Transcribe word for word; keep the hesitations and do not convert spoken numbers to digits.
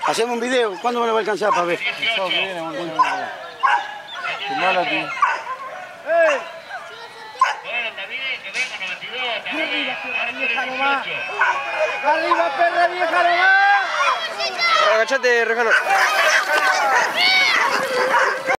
Hacemos un video. ¿Cuándo me lo va a alcanzar para ver? Filmalo aquí. ¡Arriba, perra vieja nomás! Agachate, Rejano.